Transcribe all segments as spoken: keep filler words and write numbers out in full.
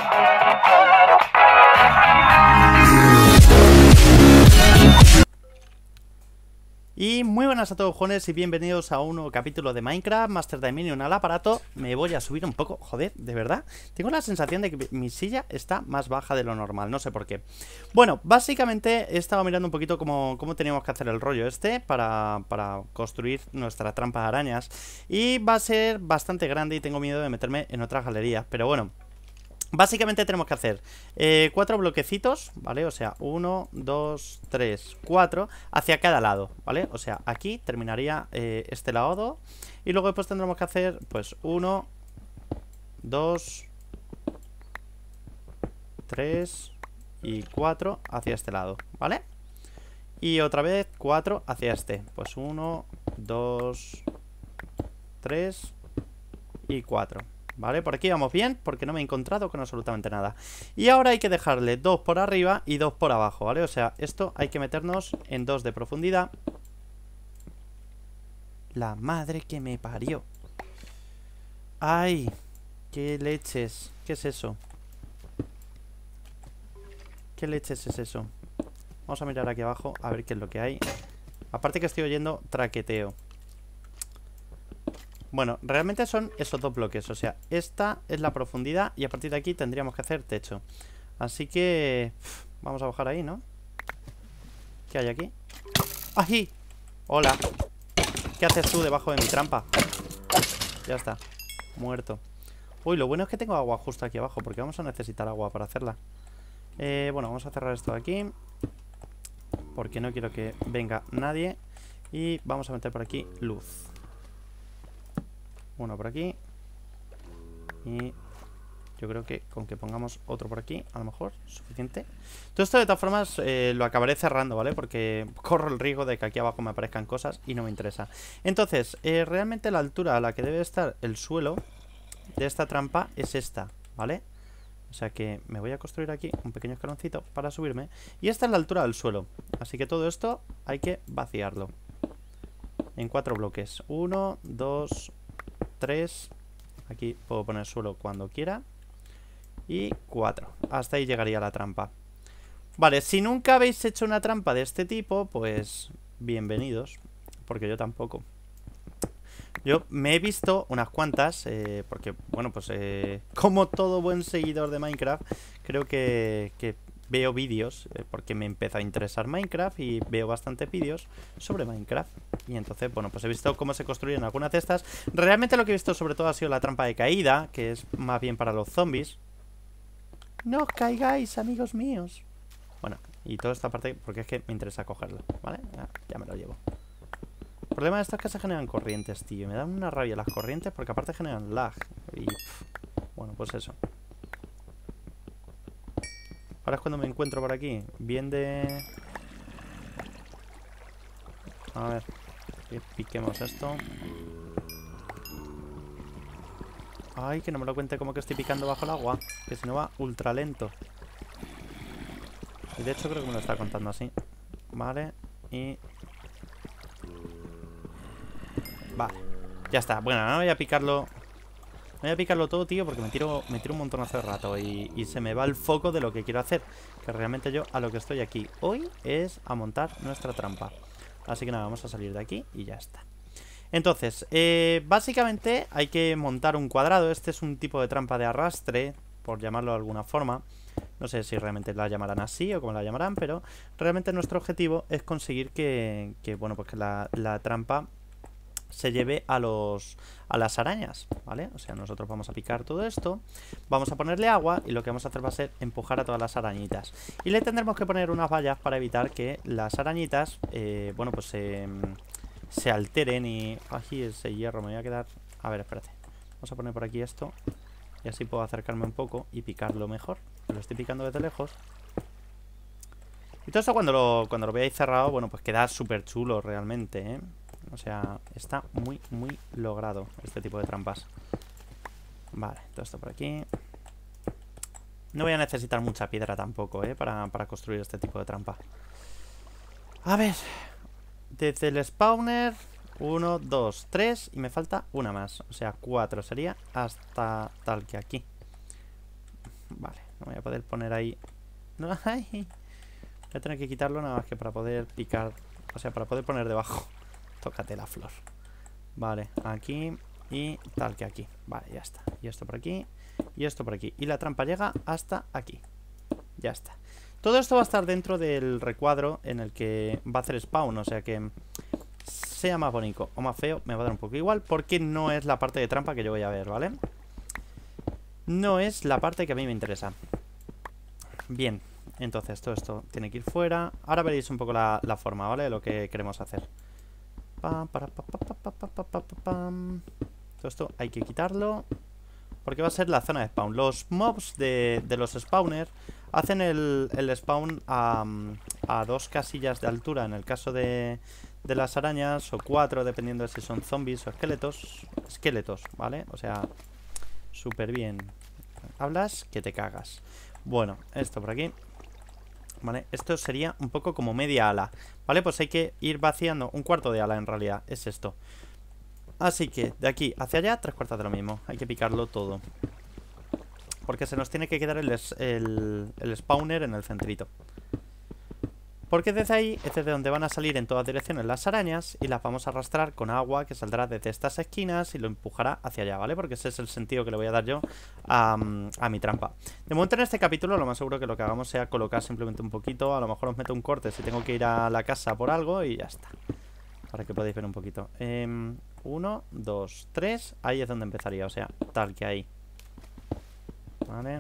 Y muy buenas a todos, jóvenes, y bienvenidos a un nuevo capítulo de Minecraft Master Dominion al aparato. Me voy a subir un poco, joder, de verdad. Tengo la sensación de que mi silla está más baja de lo normal, no sé por qué. Bueno, básicamente he estado mirando un poquito cómo, cómo teníamos que hacer el rollo este para, para construir nuestra trampa de arañas. Y va a ser bastante grande y tengo miedo de meterme en otras galerías, pero bueno. Básicamente tenemos que hacer eh, cuatro bloquecitos, ¿vale? O sea, uno, dos, tres, cuatro hacia cada lado, ¿vale? O sea, aquí terminaría eh, este lado. Y luego después tendremos que hacer, pues, uno, dos, tres y cuatro hacia este lado, ¿vale? Y otra vez cuatro hacia este. Pues uno, dos, tres y cuatro. Vale, por aquí vamos bien, porque no me he encontrado con absolutamente nada. Y ahora hay que dejarle dos por arriba y dos por abajo, ¿vale? O sea, esto hay que meternos en dos de profundidad. La madre que me parió. ¡Ay! ¡Qué leches! ¿Qué es eso? ¿Qué leches es eso? Vamos a mirar aquí abajo a ver qué es lo que hay. Aparte que estoy oyendo traqueteo. Bueno, realmente son esos dos bloques. O sea, esta es la profundidad y a partir de aquí tendríamos que hacer techo. Así que... Uf, vamos a bajar ahí, ¿no? ¿Qué hay aquí? ¡Ay! ¡Hola! ¿Qué haces tú debajo de mi trampa? Ya está. Muerto. Uy, lo bueno es que tengo agua justo aquí abajo, porque vamos a necesitar agua para hacerla. Eh, bueno, vamos a cerrar esto de aquí, porque no quiero que venga nadie. Y vamos a meter por aquí luz. Uno por aquí. Y yo creo que con que pongamos otro por aquí, a lo mejor, suficiente. Todo esto de todas formas eh, lo acabaré cerrando, ¿vale? Porque corro el riesgo de que aquí abajo me aparezcan cosas y no me interesa. Entonces, eh, realmente la altura a la que debe estar el suelo de esta trampa es esta, ¿vale? O sea que me voy a construir aquí un pequeño escaloncito para subirme. Y esta es la altura del suelo. Así que todo esto hay que vaciarlo en cuatro bloques. Uno, dos, tres. Aquí puedo poner suelo cuando quiera. Y cuatro. Hasta ahí llegaría la trampa. Vale, si nunca habéis hecho una trampa de este tipo, pues bienvenidos, porque yo tampoco. Yo me he visto unas cuantas, eh, porque, bueno, pues eh, como todo buen seguidor de Minecraft, creo que, que veo vídeos, eh, porque me empezó a interesar Minecraft y veo bastantes vídeos sobre Minecraft. Y entonces, bueno, pues he visto cómo se construyen algunas de estas. Realmente lo que he visto sobre todo ha sido la trampa de caída, que es más bien para los zombies. No os caigáis, amigos míos. Bueno, y toda esta parte, porque es que me interesa cogerla, ¿vale? Ya, ya me lo llevo. El problema de esto es que se generan corrientes, tío. Me dan una rabia las corrientes porque aparte generan lag. Y... Pff, bueno, pues eso. Ahora es cuando me encuentro por aquí. Bien de... A ver. Que piquemos esto. Ay, que no me lo cuente como que estoy picando bajo el agua. Que si no va ultra lento. Y de hecho creo que me lo está contando así. Vale. Y... Vale. Ya está. Bueno, no voy a picarlo... No voy a picarlo todo, tío, porque me tiro, me tiro un montón hace rato y, y se me va el foco de lo que quiero hacer. Que realmente yo a lo que estoy aquí hoy es a montar nuestra trampa. Así que nada, vamos a salir de aquí y ya está. Entonces, eh, básicamente hay que montar un cuadrado. Este es un tipo de trampa de arrastre, por llamarlo de alguna forma. No sé si realmente la llamarán así o cómo la llamarán, pero realmente nuestro objetivo es conseguir que, que bueno, pues que la, la trampa se lleve a los a las arañas, ¿vale? O sea, nosotros vamos a picar todo esto, vamos a ponerle agua y lo que vamos a hacer va a ser empujar a todas las arañitas. Y le tendremos que poner unas vallas para evitar que las arañitas, eh, bueno, pues se, se alteren y... Aquí ese hierro me voy a quedar... A ver, espérate. Vamos a poner por aquí esto y así puedo acercarme un poco y picarlo mejor. Lo estoy picando desde lejos. Y todo esto cuando lo, cuando lo veáis cerrado, bueno, pues queda súper chulo realmente, ¿eh? O sea, está muy, muy logrado este tipo de trampas. Vale, todo esto por aquí. No voy a necesitar mucha piedra tampoco, ¿eh? Para, para construir este tipo de trampa. A ver. Desde el spawner... Uno, dos, tres. Y me falta una más. O sea, cuatro sería hasta tal que aquí. Vale, no voy a poder poner ahí. No, ay. Voy a tener que quitarlo nada más que para poder picar. O sea, para poder poner debajo. Tócate la flor. Vale, aquí y tal que aquí. Vale, ya está. Y esto por aquí y esto por aquí. Y la trampa llega hasta aquí. Ya está. Todo esto va a estar dentro del recuadro en el que va a hacer spawn. O sea que sea más bonito o más feo, me va a dar un poco igual, porque no es la parte de trampa que yo voy a ver, ¿vale? No es la parte que a mí me interesa. Bien, entonces todo esto tiene que ir fuera. Ahora veréis un poco la, la forma, ¿vale? De lo que queremos hacer. Pam, para, pa, pa, pa, pa, pa, pa, pa, pam. Todo esto hay que quitarlo, porque va a ser la zona de spawn. Los mobs de, de los spawners hacen el, el spawn a, a dos casillas de altura. En el caso de, de las arañas, o cuatro, dependiendo de si son zombies o esqueletos. Esqueletos, ¿vale? O sea, súper bien. Hablas que te cagas. Bueno, esto por aquí. Vale, esto sería un poco como media ala. Vale, pues hay que ir vaciando un cuarto de ala en realidad. Es esto. Así que de aquí hacia allá, tres cuartas de lo mismo. Hay que picarlo todo, porque se nos tiene que quedar el, el, el spawner en el centrito. Porque desde ahí es desde donde van a salir en todas direcciones las arañas, y las vamos a arrastrar con agua que saldrá desde estas esquinas y lo empujará hacia allá, ¿vale? Porque ese es el sentido que le voy a dar yo a, a mi trampa. De momento en este capítulo lo más seguro que lo que hagamos sea colocar simplemente un poquito. A lo mejor os meto un corte si tengo que ir a la casa por algo y ya está, para que podáis ver un poquito. eh, Uno, dos, tres. Ahí es donde empezaría, o sea, tal que ahí. Vale.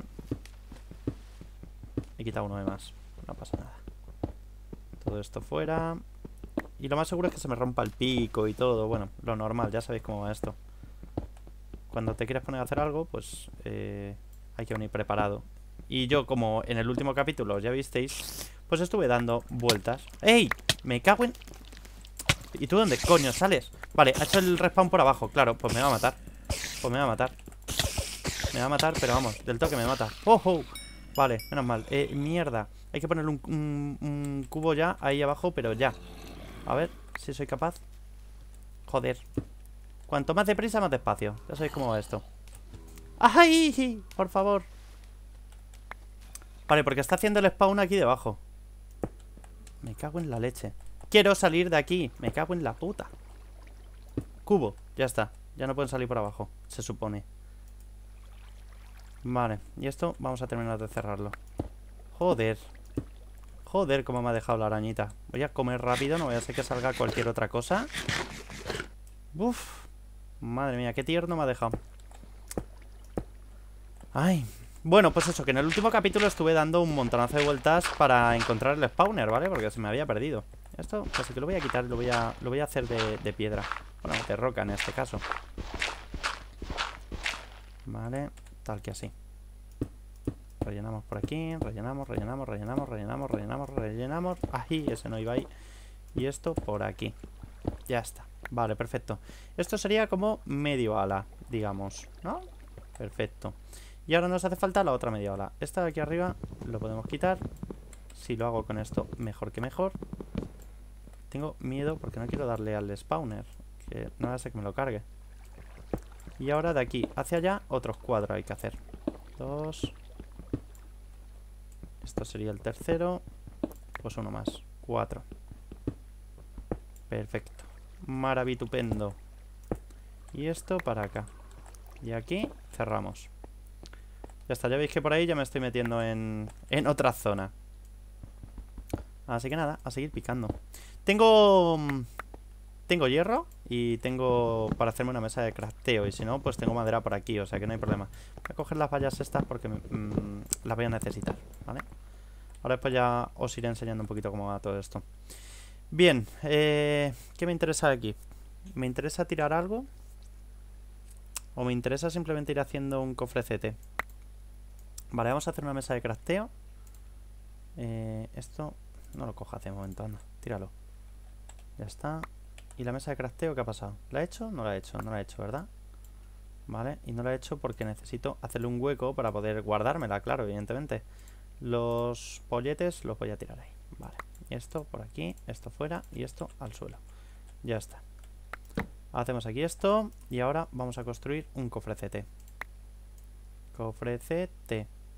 He quitado uno de más, no pasa nada. Todo esto fuera. Y lo más seguro es que se me rompa el pico y todo. Bueno, lo normal, ya sabéis cómo va esto. Cuando te quieres poner a hacer algo, pues eh, hay que venir preparado. Y yo, como en el último capítulo ya visteis, pues estuve dando vueltas. ¡Ey! Me cago en... ¿Y tú dónde coño sales? Vale, ha hecho el respawn por abajo. Claro, pues me va a matar. Pues me va a matar. Me va a matar, pero vamos, del toque me mata. ¡Oh, oh! Vale, menos mal. Eh, mierda. Hay que ponerle un, un, un cubo ya ahí abajo, pero ya. A ver si soy capaz. Joder. Cuanto más deprisa, más despacio. Ya sabéis cómo va esto. ¡Ay! Por favor. Vale, porque está haciendo el spawn aquí debajo. Me cago en la leche. Quiero salir de aquí. Me cago en la puta. Cubo, ya está. Ya no pueden salir por abajo, se supone. Vale, y esto vamos a terminar de cerrarlo. Joder. Joder, cómo me ha dejado la arañita. Voy a comer rápido, no voy a hacer que salga cualquier otra cosa. Uf. Madre mía, qué tierno me ha dejado. Ay. Bueno, pues eso, que en el último capítulo estuve dando un montonazo de vueltas para encontrar el spawner, ¿vale? Porque se me había perdido. Esto, casi que lo voy a quitar, lo voy a, lo voy a hacer de, de piedra. Bueno, de roca en este caso. Vale, tal que así. Rellenamos por aquí, rellenamos, rellenamos, rellenamos, rellenamos, rellenamos, rellenamos. Ahí, ese no iba ahí. Y esto por aquí. Ya está. Vale, perfecto. Esto sería como medio ala, digamos, ¿no? Perfecto. Y ahora nos hace falta la otra media ala. Esta de aquí arriba lo podemos quitar. Si lo hago con esto, mejor que mejor. Tengo miedo porque no quiero darle al spawner, que no va a ser que me lo cargue. Y ahora de aquí hacia allá, otros cuadros hay que hacer. Dos. Esto sería el tercero. Pues uno más. Cuatro. Perfecto. Maravitupendo. Y esto para acá. Y aquí cerramos. Ya está, ya veis que por ahí ya me estoy metiendo en, en otra zona. Así que nada, a seguir picando. Tengo... Tengo hierro y tengo para hacerme una mesa de crafteo. Y si no, pues tengo madera por aquí, o sea que no hay problema. Voy a coger las vallas estas porque mmm, las voy a necesitar, ¿vale? Ahora después ya os iré enseñando un poquito cómo va todo esto. Bien, eh, ¿qué me interesa aquí? ¿Me interesa tirar algo? ¿O me interesa simplemente ir haciendo un cofrecete? Vale, vamos a hacer una mesa de crafteo. eh, Esto no lo cojas de momento, anda, tíralo. Ya está. ¿Y la mesa de crafteo qué ha pasado? ¿La he hecho? No la he hecho, no la he hecho, ¿verdad? Vale, y no la he hecho porque necesito hacerle un hueco para poder guardármela, claro, evidentemente. Los polletes los voy a tirar ahí. Vale, y esto por aquí, esto fuera y esto al suelo. Ya está. Hacemos aquí esto y ahora vamos a construir un cofrecete. Cofrecete.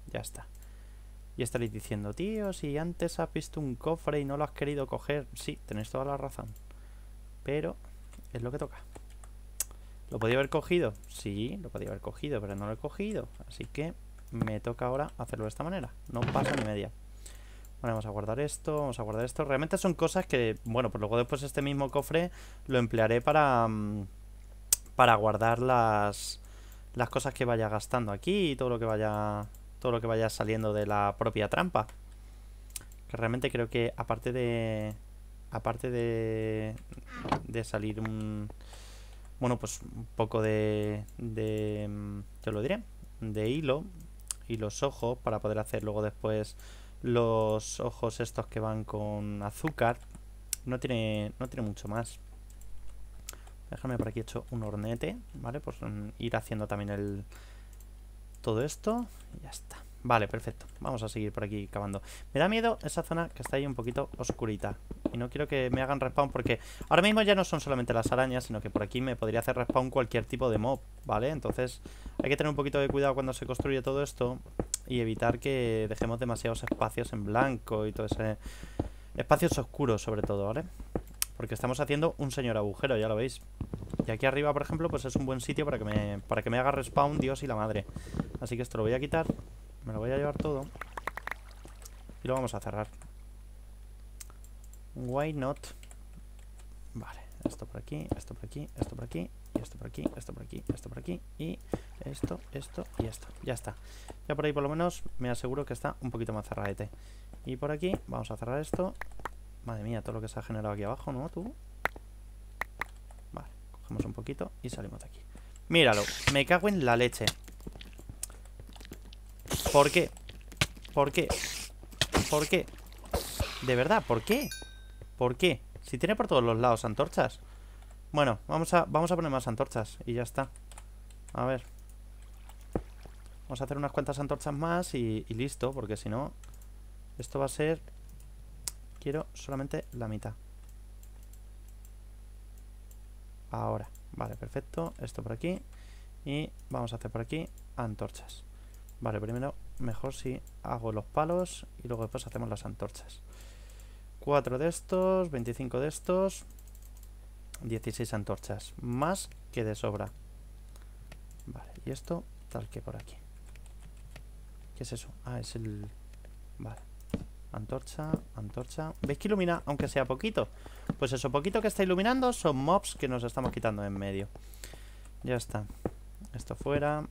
Ya está. Y estaréis diciendo, tío, si antes has visto un cofre y no lo has querido coger. Sí, tenéis toda la razón. Pero es lo que toca. ¿Lo podía haber cogido? Sí, lo podía haber cogido, pero no lo he cogido. Así que me toca ahora hacerlo de esta manera. No pasa ni media. Vale, vamos a guardar esto, vamos a guardar esto. Realmente son cosas que, bueno, pues luego después este mismo cofre lo emplearé para, para guardar las, las cosas que vaya gastando aquí y todo lo que vaya, todo lo que vaya saliendo de la propia trampa. Que realmente creo que aparte de, aparte de, de salir un, bueno, pues un poco de, de, yo lo diré, de hilo y los ojos para poder hacer luego después los ojos estos que van con azúcar. No tiene, no tiene mucho más. Déjame por aquí hecho un hornete, ¿vale? Pues um, ir haciendo también el todo esto y ya está. Vale, perfecto. Vamos a seguir por aquí cavando. Me da miedo esa zona que está ahí un poquito oscurita. Y no quiero que me hagan respawn porque ahora mismo ya no son solamente las arañas, sino que por aquí me podría hacer respawn cualquier tipo de mob, ¿vale? Entonces hay que tener un poquito de cuidado cuando se construye todo esto y evitar que dejemos demasiados espacios en blanco y todo ese... espacios oscuros sobre todo, ¿vale? Porque estamos haciendo un señor agujero, ya lo veis. Y aquí arriba, por ejemplo, pues es un buen sitio para que me, para que me haga respawn Dios y la madre. Así que esto lo voy a quitar. Me lo voy a llevar todo. Y lo vamos a cerrar. Why not? Vale, esto por aquí, esto por aquí, esto por aquí, y esto por aquí, esto por aquí, esto por aquí, y esto, esto y esto. Ya está. Ya por ahí por lo menos me aseguro que está un poquito más cerradete. Y por aquí vamos a cerrar esto. Madre mía, todo lo que se ha generado aquí abajo, ¿no? Tú. Vale, cogemos un poquito y salimos de aquí. Míralo, me cago en la leche. ¿Por qué? ¿Por qué? ¿Por qué? De verdad, ¿por qué? ¿Por qué? Si tiene por todos los lados antorchas. Bueno, vamos a, vamos a poner más antorchas y ya está. A ver. Vamos a hacer unas cuantas antorchas más y, y listo, porque si no, esto va a ser... Quiero solamente la mitad. Ahora, vale, perfecto. Esto por aquí. Y vamos a hacer por aquí antorchas. Vale, primero, mejor si hago los palos y luego después hacemos las antorchas. cuatro de estos, veinticinco de estos, dieciséis antorchas. Más que de sobra. Vale, y esto tal que por aquí. ¿Qué es eso? Ah, es el... Vale. Antorcha, antorcha. ¿Veis que ilumina aunque sea poquito? Pues eso poquito que está iluminando son mobs que nos estamos quitando en medio. Ya está. Esto fuera.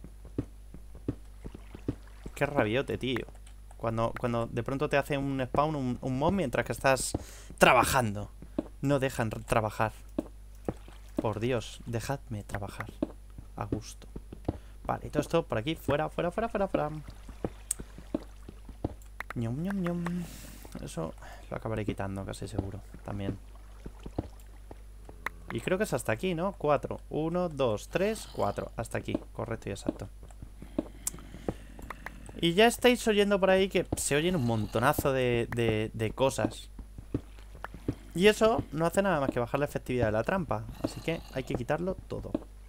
Qué rabiote, tío. Cuando, cuando de pronto te hace un spawn, un, un mob mientras que estás trabajando. No dejan trabajar. Por Dios, dejadme trabajar. A gusto. Vale, y todo esto por aquí, fuera, fuera, fuera, fuera, fuera. Ñom, ñom, ñom. Eso lo acabaré quitando, casi seguro. También. Y creo que es hasta aquí, ¿no? Cuatro. Uno, dos, tres, cuatro. Hasta aquí, correcto y exacto. Y ya estáis oyendo por ahí que se oyen un montonazo de, de, de cosas. Y eso no hace nada más que bajar la efectividad de la trampa. Así que hay que quitarlo todo.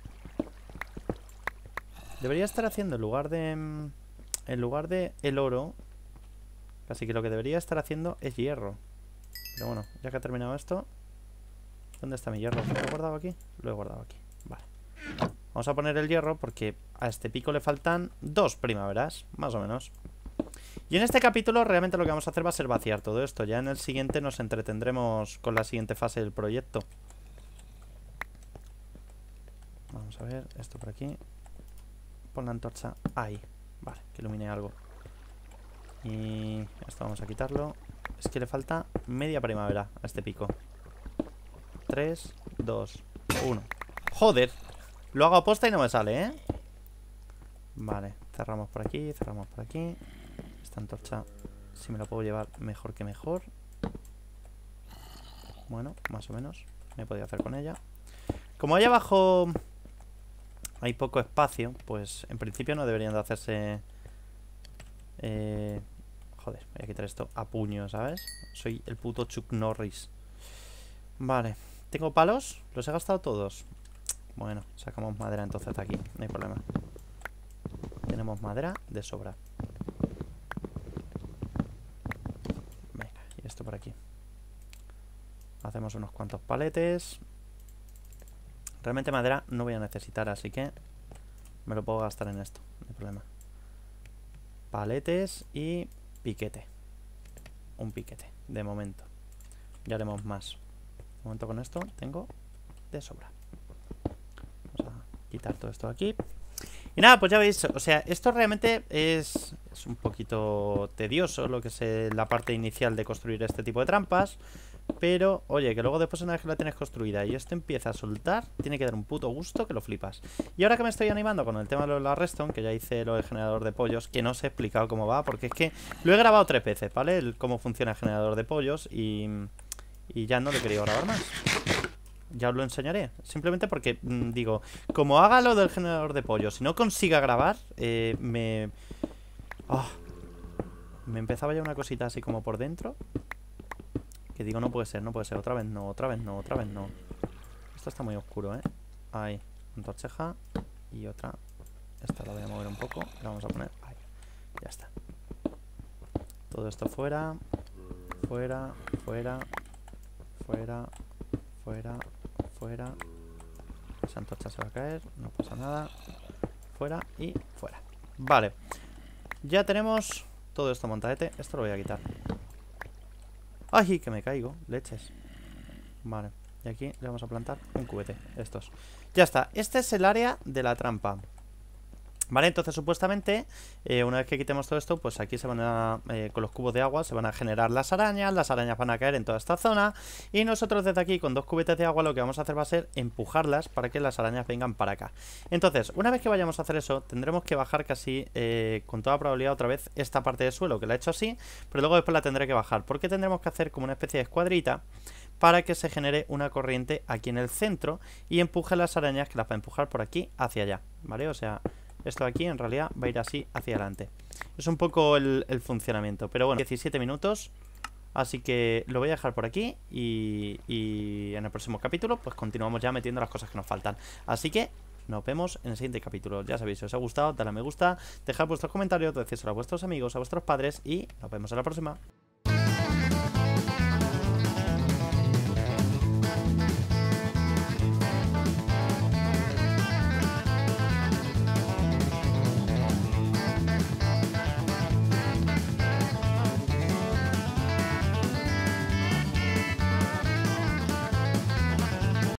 Debería estar haciendo en lugar de... En lugar de el oro... Así que lo que debería estar haciendo es hierro. Pero bueno, ya que ha terminado esto... ¿Dónde está mi hierro? ¿Lo he guardado aquí? Lo he guardado aquí. Vale. Vamos a poner el hierro porque a este pico le faltan dos primaveras, más o menos. Y en este capítulo realmente lo que vamos a hacer va a ser vaciar todo esto. Ya en el siguiente nos entretendremos con la siguiente fase del proyecto. Vamos a ver, esto por aquí. Pon la antorcha ahí. Vale, que ilumine algo. Y esto vamos a quitarlo. Es que le falta media primavera a este pico. tres, dos, uno. ¡Joder! Lo hago a posta y no me sale, ¿eh? Vale, cerramos por aquí, cerramos por aquí. Esta antorcha, si me la puedo llevar mejor que mejor. Bueno, más o menos. Me he podido hacer con ella. Como ahí abajo hay poco espacio, pues en principio no deberían de hacerse... Eh... Joder, voy a quitar esto a puño, ¿sabes? Soy el puto Chuck Norris. Vale, ¿tengo palos? ¿Los he gastado todos? Bueno, sacamos madera entonces de aquí, no hay problema. Tenemos madera de sobra. esto por aquí. Hacemos unos cuantos paletes. Realmente madera no voy a necesitar, así que me lo puedo gastar en esto, no hay problema. Paletes y piquete. Un piquete, de momento. Ya haremos más. De momento con esto tengo de sobra. Vamos a quitar todo esto de aquí. Y nada, pues ya veis, o sea, esto realmente es, es un poquito tedioso, lo que es eh, la parte inicial de construir este tipo de trampas. Pero, oye, que luego después una vez que la tienes construida y esto empieza a soltar, tiene que dar un puto gusto que lo flipas. Y ahora que me estoy animando con el tema de la redstone, que ya hice lo del generador de pollos, que no os he explicado cómo va, porque es que lo he grabado tres veces, ¿vale? El, cómo funciona el generador de pollos y, y ya no le he querido grabar más. Ya os lo enseñaré, simplemente porque, mmm, digo, como haga lo del generador de pollos y no consiga grabar, eh, me... Oh, me empezaba ya una cosita así como por dentro. Que digo, no puede ser, no puede ser, otra vez no, otra vez no, otra vez no. Esto está muy oscuro, ¿eh? Ahí, antorcheja. Y otra. Esta la voy a mover un poco. La vamos a poner ahí, ya está. Todo esto fuera. Fuera, fuera. Fuera, fuera, fuera. Esa antorcha se va a caer, no pasa nada. Fuera y fuera. Vale. Ya tenemos todo esto montadete. Esto lo voy a quitar. ¡Ay! Que me caigo, leches. Vale, y aquí le vamos a plantar un cubete, estos. Ya está, este es el área de la trampa. Vale, entonces supuestamente eh, una vez que quitemos todo esto, pues aquí se van a, eh, con los cubos de agua se van a generar las arañas. Las arañas van a caer en toda esta zona. Y nosotros desde aquí con dos cubetes de agua lo que vamos a hacer va a ser empujarlas para que las arañas vengan para acá. Entonces, una vez que vayamos a hacer eso, tendremos que bajar casi eh, con toda probabilidad otra vez esta parte del suelo, que la he hecho así, pero luego después la tendré que bajar, porque tendremos que hacer como una especie de escuadrita para que se genere una corriente aquí en el centro y empuje las arañas, que las va a empujar por aquí hacia allá, ¿vale? O sea... esto de aquí en realidad va a ir así hacia adelante. Es un poco el, el funcionamiento. Pero bueno, diecisiete minutos. Así que lo voy a dejar por aquí. Y, y en el próximo capítulo pues continuamos ya metiendo las cosas que nos faltan. Así que nos vemos en el siguiente capítulo. Ya sabéis, si os ha gustado, dale a me gusta, dejad vuestros comentarios, decírselo a vuestros amigos, a vuestros padres. Y nos vemos en la próxima.